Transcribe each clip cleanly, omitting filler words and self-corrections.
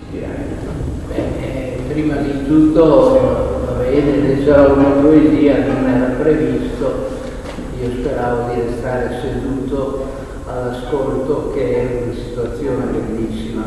Prima di tutto, va bene, leggerò una poesia, non era previsto, io speravo di restare seduto all'ascolto, che è una situazione bellissima.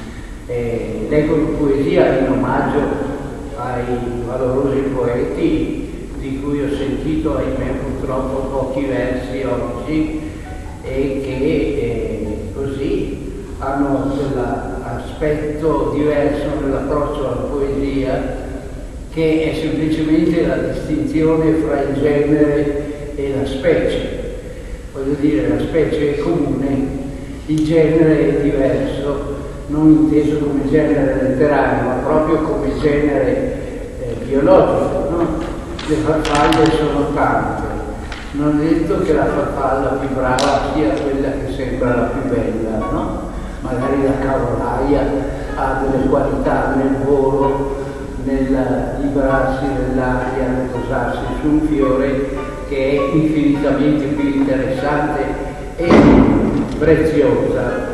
Leggo una poesia in omaggio ai valorosi poeti di cui ho sentito, ahimè, purtroppo pochi versi oggi, e che così hanno quell'aspetto diverso nell'approccio alla poesia, che è semplicemente la distinzione fra il genere e la specie. Voglio dire, la specie è comune, il genere è diverso, non inteso come genere letterario, ma proprio come genere biologico, no? Le farfalle sono tante, non è detto che la farfalla più brava sia quella che sembra la più bella, no? Magari la cavolaia ha delle qualità nel volo, nel librarsi dell'aria, nel posarsi su un fiore, che è infinitamente più interessante e preziosa.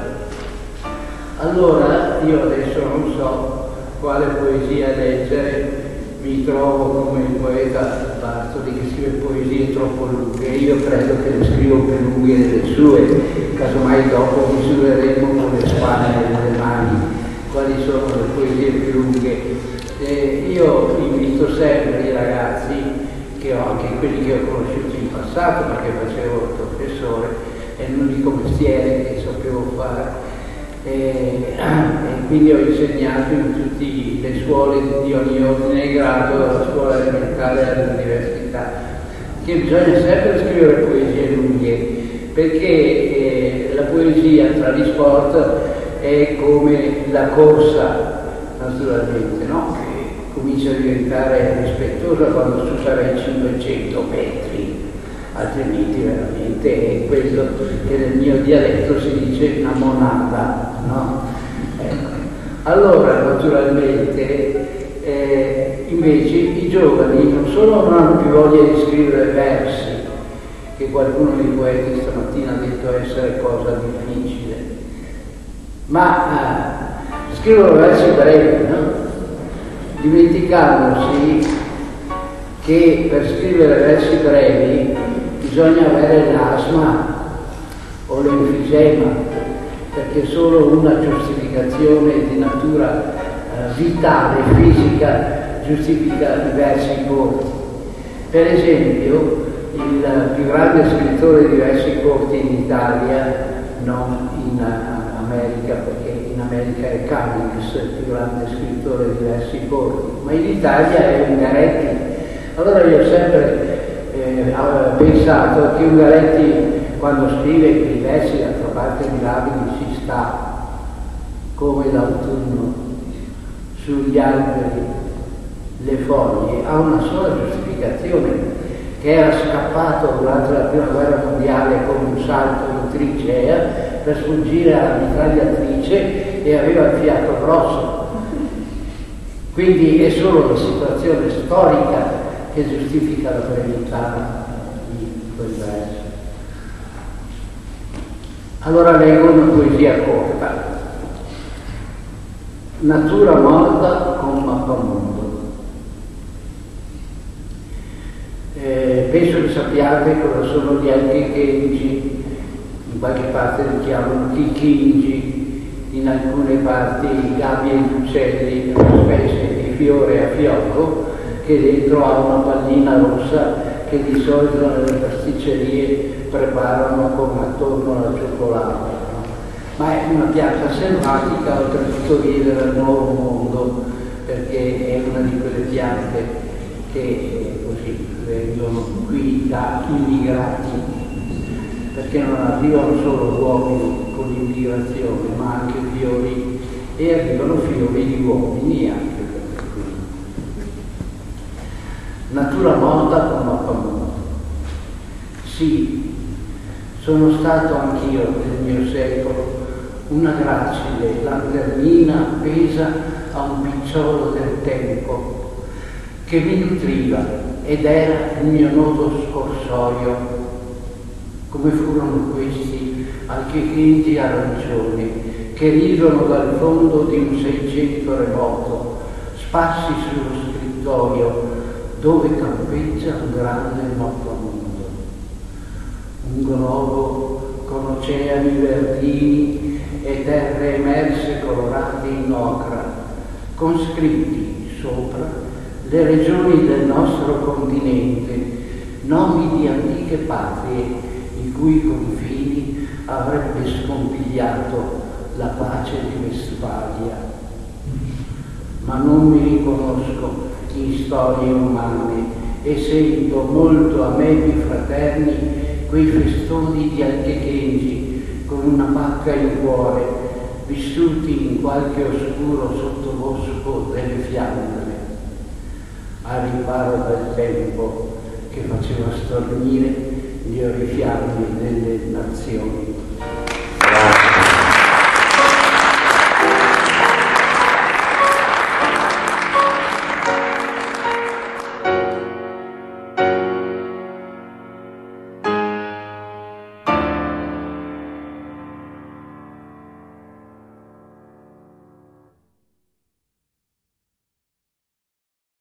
Allora, io adesso non so quale poesia leggere, mi trovo come il poeta Bartoli che scrive poesie troppo lunghe, io credo che le scrivo più lunghe delle sue, casomai dopo misureremo con le spalle e le mani quali sono le poesie più lunghe. Io invito sempre i ragazzi, che ho anche quelli che ho conosciuto in passato perché facevo il professore, è l'unico mestiere che sapevo fare, e quindi ho insegnato in tutte le scuole di ogni ordine e grado, dalla scuola elementare all'università, che bisogna sempre scrivere poesie lunghe, perché la poesia tra gli sport è come la corsa, naturalmente, no? Che comincia a diventare rispettosa quando tu sarai 500 metri, altrimenti veramente è quello che nel mio dialetto si dice una monada, no? Ecco. Allora, naturalmente, invece i giovani non solo non hanno più voglia di scrivere versi, che qualcuno dei poeti stamattina ha detto essere cosa difficile, ma scrivono versi brevi, no? Dimenticandosi che per scrivere versi brevi bisogna avere l'asma o l'enfisema, perché solo una giustificazione di natura vitale, fisica, giustifica i versi corti. Per esempio, il più grande scrittore di versi corti in Italia, non in America, perché in America è Cummings il più grande scrittore di versi corti, ma in Italia è Ungaretti. Allora io ho sempre pensato che Ungaretti, quando scrive i versi d'altra parte di labili, si sta come l'autunno sugli alberi, le foglie, ha una sola giustificazione, che era scappato durante la prima guerra mondiale con un salto in trincea per sfuggire alla mitragliatrice e aveva il fiato grosso. Quindi è solo la situazione storica che giustifica la brevità di quel verso. Allora leggo una poesia corta. Natura morta con mappamondo. Penso che sappiate cosa sono gli alchichengi, in qualche parte li chiamano chichingi, in alcune parti gabbie e uccelli, una specie di fiore a fiocco che dentro ha una pallina rossa che di solito nelle pasticcerie preparano come attorno alla cioccolata. Ma è una pianta selvatica, oltretutto viene dal Nuovo Mondo, perché è una di quelle piante che così vengono qui da immigrati, perché non arrivano solo uomini con l'immigrazione, ma anche fiori, e arrivano fiori di uomini anche qui. Natura morta con mappamondo. Sì, sono stato anch'io nel mio secolo una gracile lanternina appesa a un picciolo del tempo che mi nutriva ed era il mio nodo scorsoio, come furono questi alchichingi arancioni che ridono dal fondo di un Seicento remoto, sparsi sullo scrittoio dove campeggia un grande mappamondo. Un globo con oceani verdini e terre emerse colorate in ocra, con scritti sopra le regioni del nostro continente, nomi di antiche patrie i cui confini avrebbe scompigliato la pace di Westfalia. Ma non mi riconosco in storie umane e sento molto a me più fraterni quei festoni di Alchechengi con una pacca in cuore, vissuti in qualche oscuro sottobosco delle Fiandre, a riparo del tempo che faceva stormire gli orifiammi delle nazioni.